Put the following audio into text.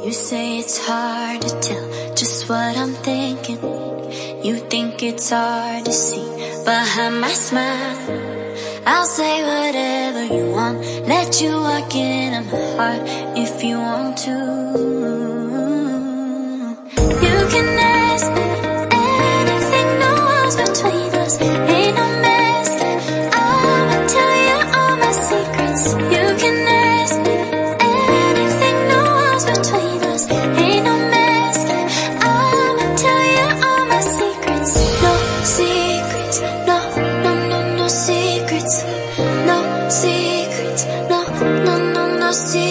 You say it's hard to tell just what I'm thinking. You think it's hard to see behind my smile. I'll say whatever you want, let you walk into my heart if you want to. You can ask me anything, no walls between us, ain't no mask. I'ma tell you all my secrets. You can ask me anything, no walls between us, ain't no mask. I'ma tell you all my secrets. No secrets, no, no, no, no secrets. No secrets, no, no, no, no secrets.